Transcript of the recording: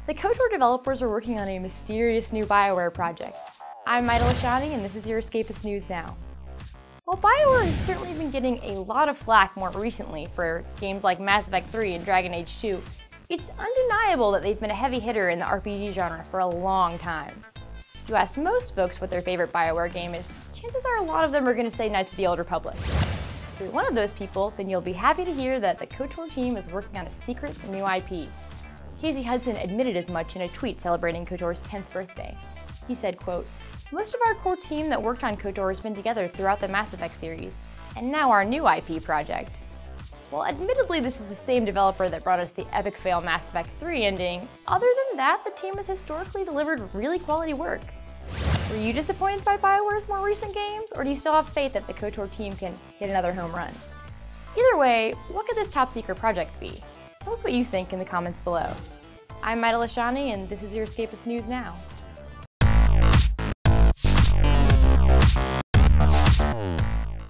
The KOTOR developers are working on a mysterious new BioWare project. I'm Maida Lashani, and this is your Escapist News Now. While BioWare has certainly been getting a lot of flack more recently for games like Mass Effect 3 and Dragon Age 2, it's undeniable that they've been a heavy hitter in the RPG genre for a long time. If you ask most folks what their favorite BioWare game is, chances are a lot of them are going to say Knights of the Old Republic. If you're one of those people, then you'll be happy to hear that the KOTOR team is working on a secret new IP. Casey Hudson admitted as much in a tweet celebrating KOTOR's 10th birthday. He said, quote, "Most of our core team that worked on KOTOR has been together throughout the Mass Effect series, and now our new IP project." Well, admittedly, this is the same developer that brought us the epic fail Mass Effect 3 ending. Other than that, the team has historically delivered really quality work. Were you disappointed by BioWare's more recent games, or do you still have faith that the KOTOR team can hit another home run? Either way, what could this top secret project be? Tell us what you think in the comments below. I'm Maida Lashani, and this is your Escapist News Now.